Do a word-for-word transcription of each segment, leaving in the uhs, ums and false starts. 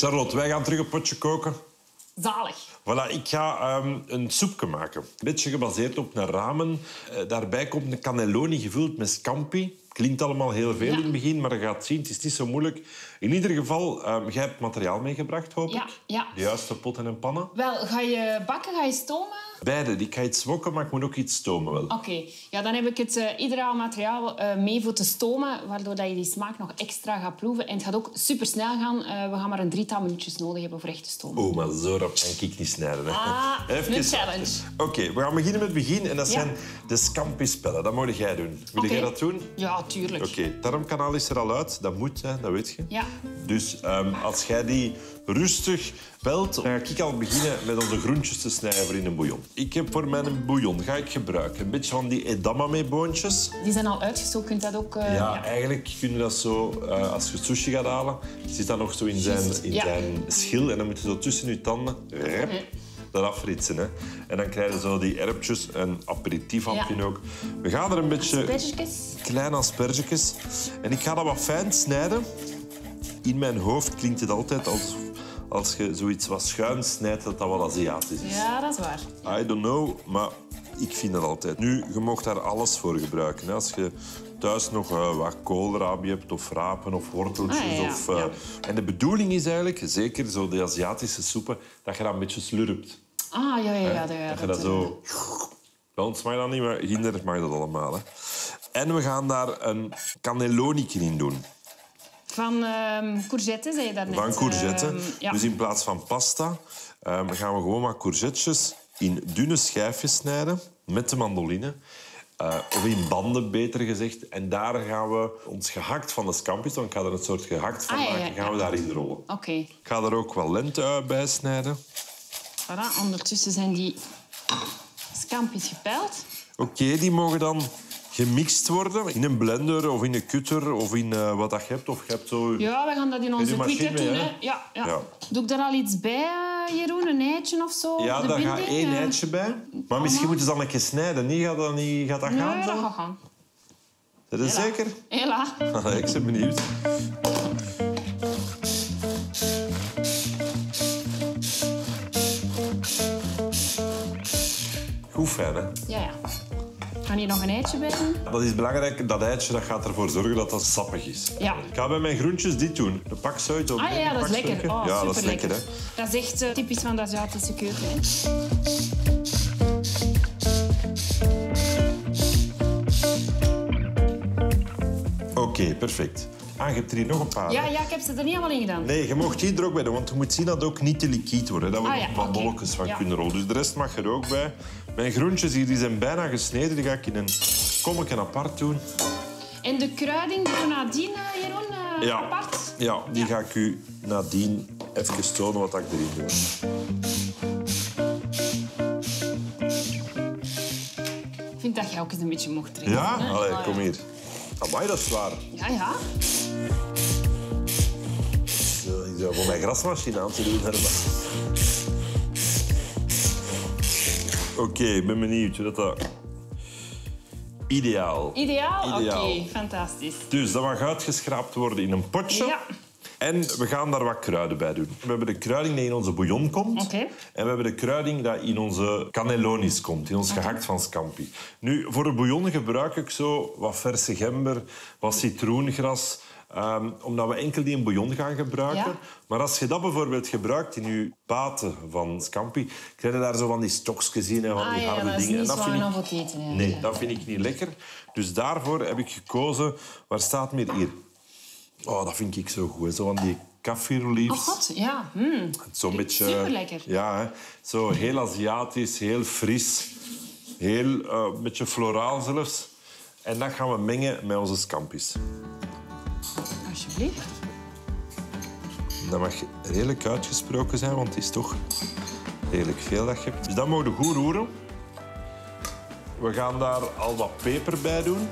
Charlotte, wij gaan terug een potje koken. Zalig. Voilà, ik ga um, een soepje maken. Een beetje gebaseerd op een ramen. Uh, daarbij komt een cannelloni gevuld met scampi. Klinkt allemaal heel veel ja. in het begin, maar je gaat zien, het is niet zo moeilijk. In ieder geval, um, jij hebt materiaal meegebracht, hoop ik? Ja, ja. De juiste potten en pannen. Wel, ga je bakken, ga je stomen? Beide. Ik ga iets wokken, maar ik moet ook iets stomen wel. Oké. Okay. Ja, dan heb ik het uh, ideaal materiaal uh, mee voor te stomen, waardoor dat je die smaak nog extra gaat proeven. En het gaat ook supersnel gaan. Uh, we gaan maar een drietal minuutjes nodig hebben voor echt te stomen. Oh, maar zo rap kan ik niet snijden. Hè. Ah, Even. een challenge. Oké, okay, we gaan beginnen met het begin. En dat ja. zijn de scampi-spellen. Dat moet jij doen. Wil okay. jij dat doen? Ja, tuurlijk. Oké, okay. Het darmkanaal is er al uit. Dat moet, hè. Dat weet je. Ja. Dus um, als jij die rustig pelt, dan ga ik al beginnen met onze groentjes te snijden voor in een bouillon. Ik heb voor mijn bouillon ga ik gebruiken een beetje van die edamame-boontjes. Die zijn al uitgestoken, kunt dat ook... Uh, ja, ja, eigenlijk kun je dat zo... Uh, als je sushi gaat halen, zit dat nog zo in zijn, in ja. zijn schil. En dan moet je zo tussen je tanden... Rep, mm-hmm. dat afritsen. Hè. En dan krijg je zo die erwtjes en aperitiefhapje ja. ook. We gaan er een beetje... Aspergetjes. Kleine aspergetjes. En ik ga dat wat fijn snijden. In mijn hoofd klinkt het altijd als... Als je zoiets wat schuin snijdt, dat dat wel Aziatisch is. Ja, dat is waar. I don't know, maar ik vind dat altijd. Nu, je mag daar alles voor gebruiken. Hè. Als je thuis nog uh, wat koolrabi hebt, of rapen, of worteltjes. Ah, ja, ja. Of, uh... ja. En de bedoeling is eigenlijk, zeker zo de Aziatische soepen, dat je dat een beetje slurpt. Ah, ja, ja, ja. Dat, ja, dat je dat zo... Bij ons mag dat niet, maar ginder mag dat allemaal. Hè. En we gaan daar een cannelloni in doen. Van um, courgette, zei je daarnet. Van courgette. Um, ja. Dus in plaats van pasta um, gaan we gewoon wat courgettes in dunne schijfjes snijden met de mandoline. Uh, of in banden, beter gezegd. En daar gaan we ons gehakt van de scampis, want ik ga er een soort gehakt van ah, maken, ja, ja, gaan we ja. daarin rollen. Oké. Okay. Ik ga er ook wat lente bij snijden. Voilà, ondertussen zijn die scampis gepeld. Oké, okay, die mogen dan... gemixt worden in een blender of in een cutter of in uh, wat dat je hebt. Of je hebt zo... Ja, we gaan dat in onze quicker doen. Hè? Ja, ja. Ja. Doe ik daar al iets bij, uh, Jeroen? Een eitje of zo? Ja, daar gaat één eitje bij. Maar oh, misschien moeten ze dan een keer snijden. Nee, gaat dat, niet, gaat dat nee, gaan? Nee, dat zo? gaat gaan. Dat is Hela. zeker? Hela. Ik ben benieuwd. Goed fijn, hè? Ja, ja. Ga je nog een eitje bij doen? Dat is belangrijk. Dat eitje dat gaat ervoor zorgen dat dat sappig is. Ja. Ik ga bij mijn groentjes dit doen. De paksuit. Ah ja, dat is lekker. Oh, ja, dat is lekker. Hè? Dat is echt uh, typisch van de Aziatische keuken. Hè? Oké, okay, perfect. Ah, je hebt er hier nog een paar. Ja, ja, ik heb ze er niet allemaal in gedaan. Nee, je mag die er ook bij doen, want je moet zien dat het ook niet te liquid wordt. Dat we ah, er ja, wat okay. bolletjes van ja. kunnen rollen. Dus de rest mag er ook bij. Mijn groentjes hier die zijn bijna gesneden. Die ga ik in een kommetje apart doen. En de kruiding doen we nadien, Jeroen, uh, ja. apart? Ja, die ja. ga ik u nadien even tonen wat ik erin doe. Ik vind dat jij ook eens een beetje mocht drinken. Ja? Hè? Allee, oh, kom ja. hier. Amai, dat is zwaar. Ja, ja. Ik zou voor mijn grasmachine aan te doen. Oké, okay, ik ben benieuwd hoe dat... dat... Ideaal. Ideaal? Ideaal. Oké, okay, fantastisch. Dus dat mag uitgeschraapt worden in een potje. Ja. En we gaan daar wat kruiden bij doen. We hebben de kruiding die in onze bouillon komt. Okay. En we hebben de kruiding die in onze cannellonis komt, in ons okay. gehakt van scampi. Nu, voor de bouillon gebruik ik zo wat verse gember, wat citroengras... Um, omdat we enkel die in bouillon gaan gebruiken. Ja. Maar als je dat bijvoorbeeld gebruikt in je paten van scampi, krijg je daar zo van die stokjes in en van ah, die harde ja, dat dingen. Is niet en dat vind ik... voor eten, ja. Nee, dat vind ik niet lekker. Dus daarvoor heb ik gekozen... Waar staat meer hier? Oh, dat vind ik zo goed. Zo van die kaffir leaves. Oh god, ja. Mm. Zo'n beetje... Superlekker. Ja, hè. Zo heel Aziatisch, heel fris. Heel, uh, een beetje floraal zelfs. En dat gaan we mengen met onze scampis. Alsjeblieft. Dat mag redelijk uitgesproken zijn, want het is toch redelijk veel dat je hebt. Dus dat mogen we goed roeren. We gaan daar al wat peper bij doen.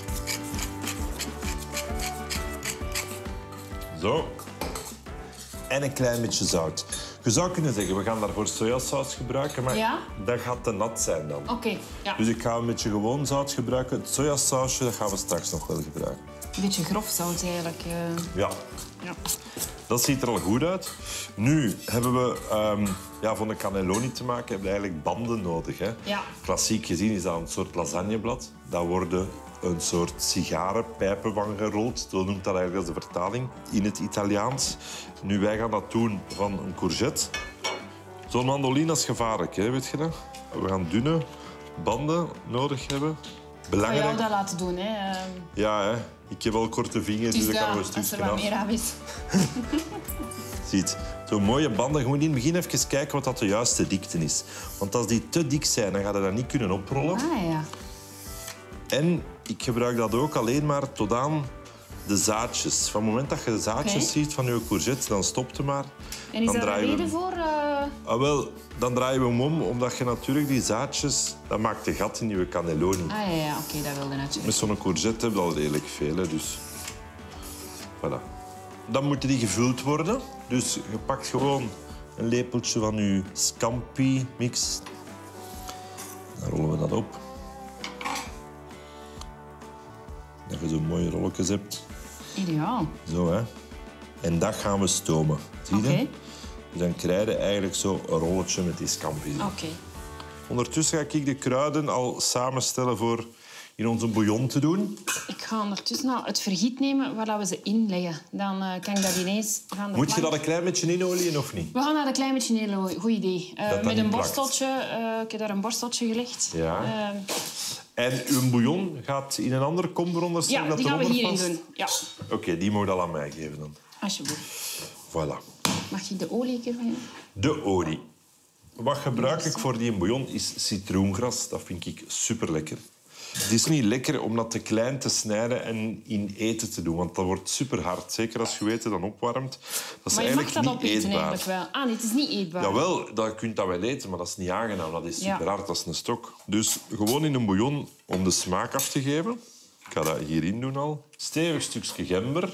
Zo. En een klein beetje zout. Je zou kunnen zeggen, we gaan daarvoor sojasaus gebruiken, maar ja? dat gaat te nat zijn dan. Oké, okay, ja. Dus ik ga een beetje gewoon zout gebruiken. Het sojasausje dat gaan we straks nog wel gebruiken. Een beetje grof zout eigenlijk. Uh... Ja. ja. Dat ziet er al goed uit. Nu hebben we um, ja, van de cannelloni te maken hebben we eigenlijk banden nodig. Hè? Ja. Klassiek gezien is dat een soort lasagneblad. Daar worden een soort sigarenpijpen van gerold. Zo noemt dat eigenlijk als de vertaling in het Italiaans. Nu, wij gaan dat doen van een courgette. Zo'n mandoline is gevaarlijk, hè? Weet je dat? We gaan dunne banden nodig hebben. Belangrijk. Kan jou dat laten doen, hè? Ja, hè. Ik heb wel korte vingers, dus, Dus dat kan dat, wel een als er stukje wat af. meer aan is. Ziet, zo'n mooie banden. Je moet in het begin even kijken wat dat de juiste dikte is. Want als die te dik zijn, dan ga je dat niet kunnen oprollen. Ah, ja. En ik gebruik dat ook alleen maar tot aan de zaadjes. Van het moment dat je de zaadjes Okay. ziet van je courgette, dan stopt je maar. En is Dan daar een draaien we reden hem. voor? Uh... Ah, wel, dan draaien we hem om, omdat je natuurlijk die zaadjes... Dat maakt een gat in je cannelloni. Ah, ja, ja. Oké, okay, dat wilde natuurlijk. Met zo'n courgette heb je al redelijk veel, hè, dus... Voilà. Dan moeten die gevuld worden. Dus je pakt gewoon een lepeltje van je scampi-mix. Dan rollen we dat op. Dat je zo mooie rolletjes hebt. Ideaal. Zo, hè. En dat gaan we stomen. Zie je? Oké. Dus dan krijg je eigenlijk zo een rolletje met die scampi. Oké. Okay. Ondertussen ga ik de kruiden al samenstellen voor in onze bouillon te doen. Ik ga ondertussen al het vergiet nemen waar we ze inleggen. Dan uh, kan ik dat ineens van de Moet je plank... dat een klein beetje inolieën of niet? We gaan dat een klein beetje inleggen. Goed idee. Uh, dat met een niet plakt. borsteltje. Uh, ik heb daar een borsteltje gelegd. Ja. Uh, En uw bouillon gaat in een andere kom veronderstellen? ja, dat die gaan we eronder hierin past? doen. Ja. Oké, okay, die moet je al aan mij geven dan. Alsjeblieft. Voilà. Mag je de olie een keer van je? De olie. Wat gebruik ik voor die bouillon is citroengras. Dat vind ik super lekker. Het is niet lekker om dat te klein te snijden en in eten te doen, want dat wordt super hard. Zeker als je weet dan opwarmt. Dat is Maar je mag eigenlijk dat niet opeten eetbaar. eigenlijk wel. Ah, nee, het is niet eetbaar. Jawel, dat kunt dat wel eten, maar dat is niet aangenaam. Dat is super Ja. hard, dat is een stok. Dus gewoon in een bouillon om de smaak af te geven. Ik ga dat hierin doen al. Stevig stukje gember.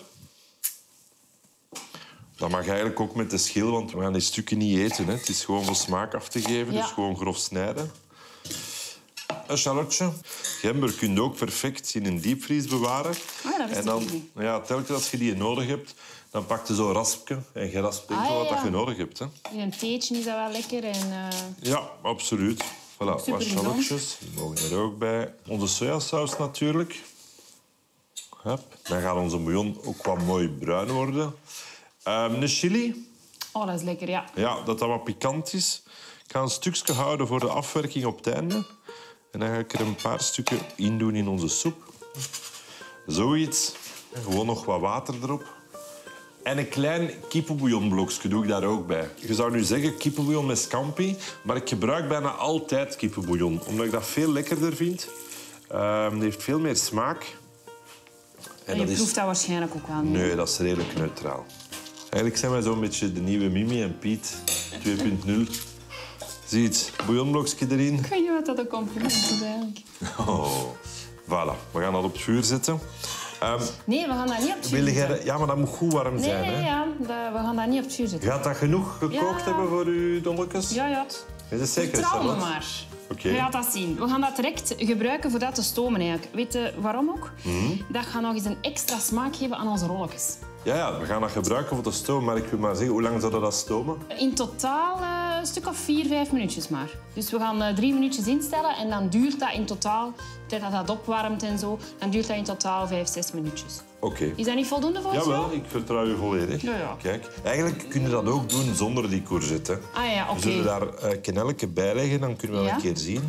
Dat mag eigenlijk ook met de schil, want we gaan die stukken niet eten. Hè. Het is gewoon voor smaak af te geven, Ja. dus gewoon grof snijden. Een shallotje. Gember kun je ook perfect in een diepvries bewaren. Ah, dat wist en ik dan, niet. ja, telkens als je die nodig hebt, dan pak je zo'n raspje en je raspt enkel Ah, wat ja. dat je nodig hebt. Hè. In een theetje is dat wel lekker. En, uh... Ja, absoluut. Voilà, wat Super gezond. shallotjes. Die mogen er ook bij. Onze sojasaus natuurlijk. Hup. Dan gaat onze bouillon ook wat mooi bruin worden. Um, een chili. Oh, dat is lekker, ja. Ja, dat dat wat pikant is. Ik ga een stukje houden voor de afwerking op het einde. En dan ga ik er een paar stukken in doen in onze soep. Zoiets. En gewoon nog wat water erop. En een klein kippenbouillonblokje doe ik daar ook bij. Je zou nu zeggen kippenbouillon met scampi, maar ik gebruik bijna altijd kippenbouillon, omdat ik dat veel lekkerder vind. Um, het heeft veel meer smaak. En je dat is... proeft dat waarschijnlijk ook wel niet. Nee, dat is redelijk neutraal. Eigenlijk zijn wij zo'n beetje de nieuwe Mimi en Piet twee punt nul. Zie je het? Bouillonblokje erin. Ik weet niet wat dat een compliment is eigenlijk. Oh, voilà. We gaan dat op het vuur zetten. Um, Nee, we gaan dat niet op het vuur wil jij zetten. dat... Ja, maar dat moet goed warm Nee, zijn. nee, Hè? ja. Dat- we gaan dat niet op het vuur zetten. Gaat dat genoeg gekookt Ja. hebben voor uw dolletjes? Ja, ja. het- Is het zeker? Vertrouw me Charlotte? maar. Oké. Je gaat dat zien. We gaan dat direct gebruiken voor dat te stomen eigenlijk. Weet je waarom ook? Mhm. Dat gaat nog eens een extra smaak geven aan onze rolletjes. Ja, ja, we gaan dat gebruiken voor de stoom. Maar ik wil maar zeggen, hoe lang zou dat stomen? In totaal eh, een stuk of vier, vijf minuutjes maar. Dus we gaan eh, drie minuutjes instellen en dan duurt dat in totaal, terwijl dat dat opwarmt en zo, dan duurt dat in totaal vijf, zes minuutjes. Oké. Okay. Is dat niet voldoende voor jou? Jawel, ik vertrouw je volledig. Ja, ja. Kijk, eigenlijk kun je dat ook doen zonder die courgette. Hè. Ah ja, oké. We zullen daar uh, kenelke bij leggen, dan kunnen we dat Ja. een keer zien.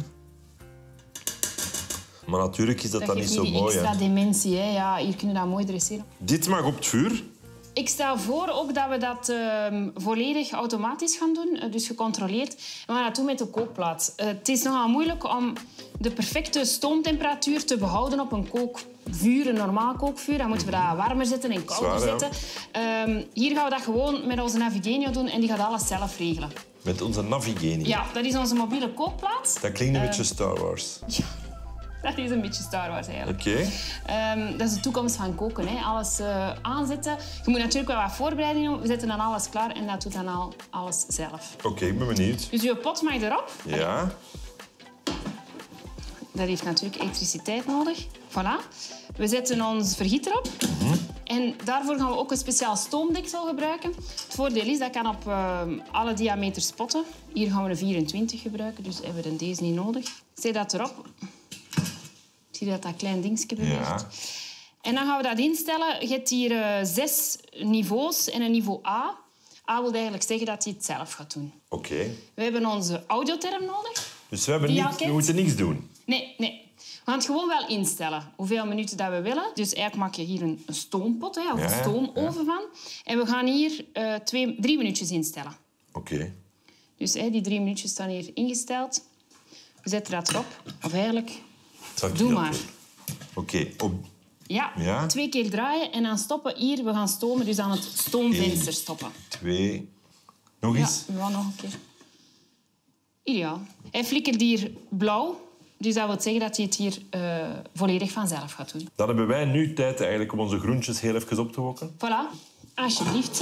Maar natuurlijk is dat, Dat dan niet geeft zo die mooi. extra Hè. dimensie. Hè. Ja, hier kunnen we dat mooi dresseren. Dit mag op het vuur. Ik stel voor ook dat we dat uh, volledig automatisch gaan doen, uh, dus gecontroleerd. En we gaan dat doen met de kookplaat. Uh, het is nogal moeilijk om de perfecte stoomtemperatuur te behouden op een kookvuur, een normaal kookvuur. Dan moeten we dat warmer zetten en kouder Zwaar, ja. zetten. Um, hier gaan we dat gewoon met onze Navigenio doen en die gaat alles zelf regelen. Met onze Navigenie. Ja, dat is onze mobiele kookplaat. Dat klinkt een Uh, beetje Star Wars. Ja, dat is een beetje Star Wars eigenlijk. Oké. Okay. Um, dat is de toekomst van koken. Hè. Alles uh, aanzetten. Je moet natuurlijk wel wat voorbereidingen doen. We zetten dan alles klaar en dat doet dan al alles zelf. Oké, okay, ik ben benieuwd. Dus je pot mag erop. Ja. Dat heeft natuurlijk elektriciteit nodig. Voilà. We zetten ons vergiet erop. Mm-hmm. En daarvoor gaan we ook een speciaal stoomdeksel gebruiken. Het voordeel is dat kan op uh, alle diameters potten. Hier gaan we een vierentwintig gebruiken, dus hebben we deze niet nodig. Zet dat erop. Zie je dat dat klein dingetje beweegt? Ja. En dan gaan we dat instellen. Je hebt hier uh, zes niveaus en een niveau A. A wil eigenlijk zeggen dat hij het zelf gaat doen. Oké. Okay. We hebben onze audioterm nodig. Dus we, hebben niks, we moeten niks doen? Nee, nee. We gaan het gewoon wel instellen, hoeveel minuten dat we willen. Dus eigenlijk maak je hier een stoompot hè, of ja, een stoomoven ja. van. En we gaan hier uh, twee, drie minuutjes instellen. Oké. Okay. Dus hè, die drie minuutjes staan hier ingesteld. We zetten dat erop. Of eigenlijk, doe maar. Oké. Okay. Op... Ja, ja, twee keer draaien en dan stoppen hier. We gaan stomen, dus aan het stoomvenster stoppen. Twee. Nog eens? Ja, ja, nog een keer. Ideaal. Hij flikkert hier blauw. Dus dat wil zeggen dat hij het hier uh, volledig vanzelf gaat doen. Dan hebben wij nu tijd eigenlijk om onze groentjes heel even op te wokken. Voilà. Alsjeblieft.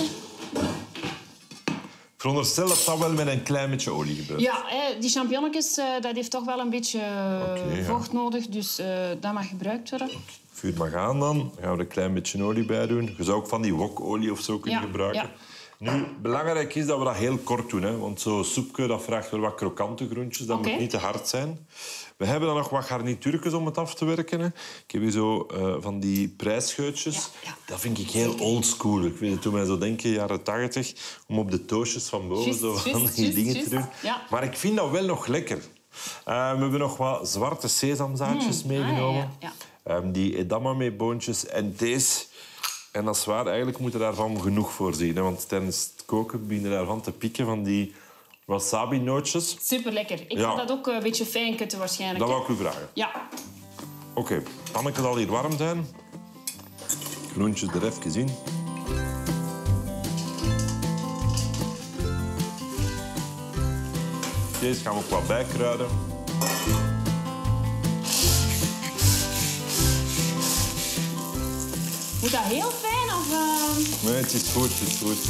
Ik veronderstel dat dat wel met een klein beetje olie gebeurt. Ja, hè, die champignonnetjes, uh, dat heeft toch wel een beetje uh, okay, vocht ja. nodig. Dus uh, dat mag gebruikt worden. Vuur mag aan dan. Dan gaan we er een klein beetje olie bij doen. Je zou ook van die wokolie of zo kunnen ja, gebruiken. Ja. Nu, belangrijk is dat we dat heel kort doen. Hè? Want zo'n soepje dat vraagt wel wat krokante groentjes. Dat okay. moet niet te hard zijn. We hebben dan nog wat garnituurtjes om het af te werken. Hè. Ik heb hier zo uh, van die prijsscheutjes. Ja, ja. Dat vind ik heel oldschool. Ik weet het, toen mij zo denken, jaren tachtig, om op de toastjes van boven just, zo van just, die just, dingen just. te doen. Ja. Maar ik vind dat wel nog lekker. Uh, we hebben nog wat zwarte sesamzaadjes mm. meegenomen. Ah, ja, ja. Um, die edamame-boontjes en deze. En dat is waar, eigenlijk moeten we daarvan genoeg voorzien. Hè? Want tijdens het koken beginnen daarvan te pieken van die wasabi-nootjes. Super lekker. Ik ja. ga dat ook een beetje fijn kutten waarschijnlijk. Dat wou ik u vragen. Ja. Oké, okay. Pannetje zal hier warm zijn. Groentjes er even in. Deze gaan we ook wat bijkruiden. Moet dat heel fijn of... Uh... Nee, het is goed, het is goed.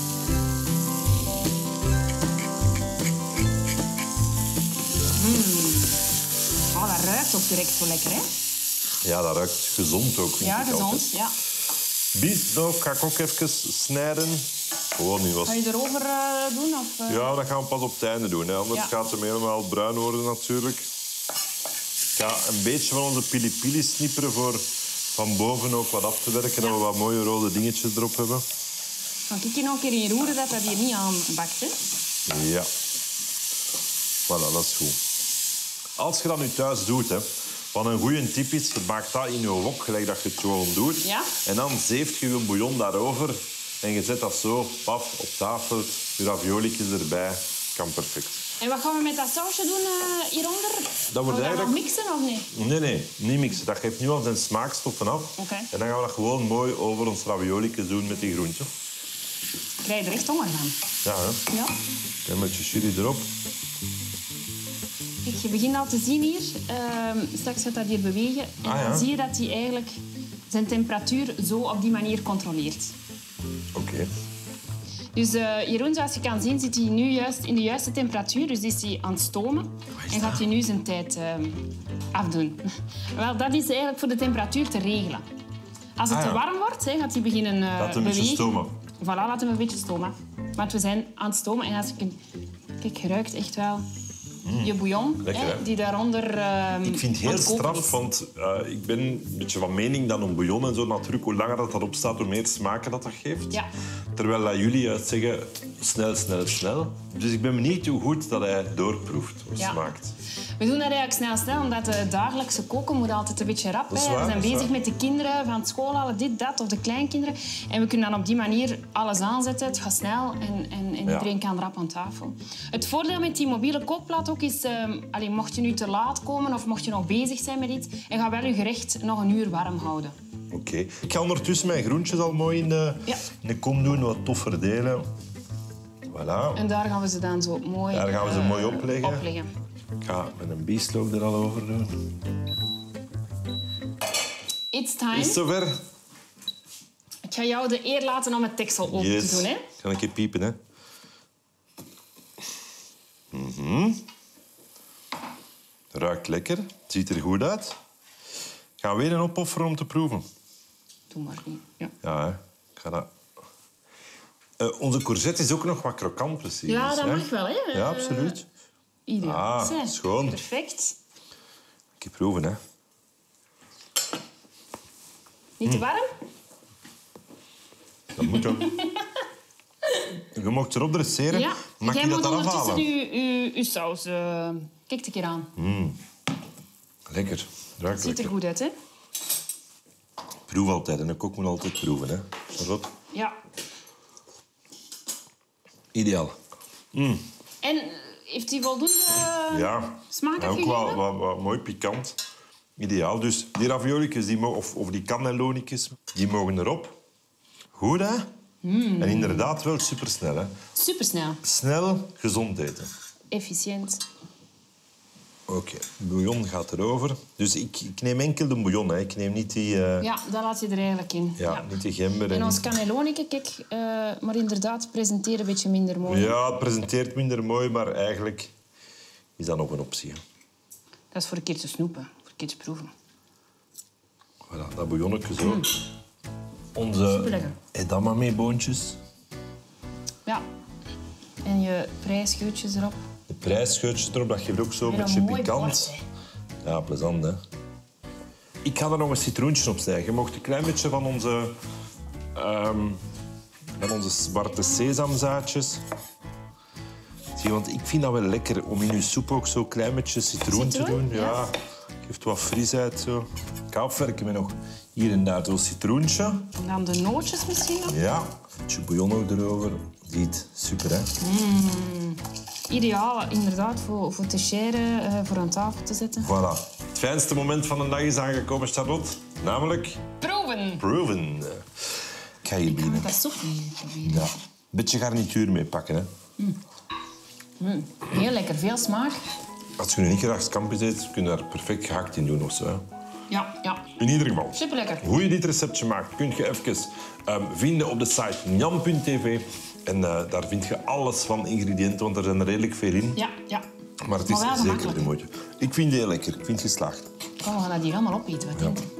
Mm. Oh, dat ruikt ook direct zo lekker, hè? Ja, dat ruikt gezond ook, vind ja, ik gezond, altijd. Ja, Bieslook ga ik ook even snijden. Gewoon niet was... Ga je erover uh, doen? Of, uh... Ja, dat gaan we pas op het einde doen. Hè. Anders ja. gaat het helemaal bruin worden natuurlijk. Ik ga een beetje van onze pili-pili snipperen voor van boven ook wat af te werken. Ja. Dat we wat mooie rode dingetjes erop hebben. Kan ik hier nog een keer in roeren dat dat hier niet aanbakt, hè? Ja. Voilà, dat is goed. Als je dat nu thuis doet, hè, van een goede tip is, je maakt dat in je wok, gelijk dat je het gewoon doet. Ja? En dan zeeft je je bouillon daarover en je zet dat zo, paf, op tafel, je raviolietjes erbij. Kan perfect. En wat gaan we met dat sausje doen uh, hieronder? Dat wordt gaan we eigenlijk... dat mixen of niet? Nee, nee, niet mixen. Dat geeft nu al zijn smaakstoffen af. Okay. En dan gaan we dat gewoon mooi over ons raviolietjes doen met die groenten. Ik krijg er echt honger van. Ja, hè? Ja. Een beetje chili erop. Kijk, je begint al te zien hier. Uh, straks gaat dat hier bewegen. En ah, ja. dan zie je dat hij eigenlijk zijn temperatuur zo op die manier controleert. Oké. Okay. Dus uh, Jeroen, zoals je kan zien, zit hij nu juist in de juiste temperatuur. Dus is hij aan het stomen. En gaat hij nu zijn tijd uh, afdoen. Wel, dat is eigenlijk voor de temperatuur te regelen. Als het ah, ja. te warm wordt, hè, gaat hij beginnen uh, laat hem bewegen. Een beetje stomen. Voilà, laat hem een beetje stomen. Want we zijn aan het stomen. En als ik een... Kijk, je ruikt echt wel... Mm. Je bouillon, lekker, hè, die daaronder uh, ik vind het heel straf, want uh, ik ben een beetje van mening dat een bouillon en zo natuurlijk, hoe langer dat, dat opstaat, hoe meer smaken dat dat geeft. Ja. Terwijl uh, jullie juist zeggen, snel, snel, snel. Dus ik ben benieuwd hoe goed dat hij doorproeft of ja. smaakt. We doen dat eigenlijk snel, snel, omdat de dagelijkse koken moet altijd een beetje rap. Hè. Waar, we zijn bezig waar. met de kinderen van school halen, dit, dat, of de kleinkinderen. En we kunnen dan op die manier alles aanzetten. Het gaat snel en, en, en ja. iedereen kan rap aan tafel. Het voordeel met die mobiele kookplaat ook is... Uh, allee, mocht je nu te laat komen of mocht je nog bezig zijn met iets, en ga wel je gerecht nog een uur warm houden. Oké. Okay. Ik ga ondertussen mijn groentjes al mooi in de, ja. in de kom doen, wat tof verdelen. Voilà. En daar gaan we ze dan zo mooi, daar gaan we ze uh, mooi opleggen. opleggen. Ik ga met een bieslook er al over doen. It's time. Is het zover? Ik ga jou de eer laten om het deksel open yes. te doen. Hè? Ik ga een keer piepen, hè. Mm-hmm. Ruikt lekker. Het ziet er goed uit. Ik ga weer een opofferen om te proeven. Doe maar niet. Ja, Ja, hè. Ik ga dat... Uh, onze courgette is ook nog wat krokant, precies. ja dat hè? mag wel, hè? Ja, absoluut. Uh, ideaal. Ah, Zijn. schoon. Perfect. Ik heb proeven, hè. Niet te warm? Dat moet ook. Je mag erop dresseren. Ja. Mag Jij je dat moet dan ondertussen afhalen? uw, uw, uw saus... Uh, kijk een keer aan. Mm. Lekker. Ruikt Ziet er lekker. goed uit, hè? Proef altijd. En de kok moet altijd proeven, hè. Charlotte? Ja. Ideaal. Mm. En heeft hij voldoende uh, Ja. smaak Ja, ook afgegeven? wel, wel, wel mooi pikant. Ideaal. Dus die raviolikjes, die mo- of, of die cannellonikjes, die mogen erop. Goed, hè? Mm. En inderdaad wel supersnel, hè. Supersnel. Snel, gezond eten. Efficiënt. Oké, okay. De bouillon gaat erover. Dus ik, ik neem enkel de bouillon, hè. Ik neem niet die... Uh... Ja, dat laat je er eigenlijk in. Ja, ja. niet die gember. En En ons cannellonieke, kijk, uh, maar inderdaad, presenteren een beetje minder mooi. Ja, het presenteert minder mooi, maar eigenlijk is dat nog een optie. Hè. Dat is voor een keer te snoepen, voor een keer te proeven. Voilà, dat bouillonnetje zo. Mm. Onze edamame-boontjes. Ja. En je prijsscheutjes erop. De prijsscheutjes erop, dat geeft ook zo een Weer beetje een mooi pikant. bord, hè. Ja, plezant, hè. Ik ga er nog een citroentje op snijden. Je mocht een klein beetje van onze, um, van onze zwarte sesamzaadjes. Zie, want ik vind dat wel lekker om in je soep ook zo'n klein beetje citroen, citroen te doen. ja. Ja, geeft wat frisheid zo. Ik ga opwerken met nog hier en daar zo'n citroentje. En dan de nootjes misschien nog. Ja, een beetje bouillon ook erover. Ziet, super, hè? Mm. Ideaal, inderdaad, voor, voor te sharen, uh, voor aan tafel te zetten. Voilà. Het fijnste moment van de dag is aangekomen, Charlotte. Namelijk... Proeven! Proeven. Ik ga hier Ik ga beginnen. met dat soepje proberen. Ja. Een beetje garnituur meepakken, hè. Mm. Mm. Heel lekker, veel smaak. Als je nu niet graag scampi eet, kun je daar perfect gehakt in doen of zo. Hè. Ja, ja. In ieder geval. Superlekker. Hoe je dit receptje maakt, kun je even um, vinden op de site njam punt tv. En uh, daar vind je alles van ingrediënten, want er zijn er redelijk veel in. Ja, ja. Maar het is Maar wel zeker gemakkelijk. de moeite. Ik vind die heel lekker. Ik vind het geslaagd. Kom, we gaan dat hier allemaal opeten. Wat Ja. denk je?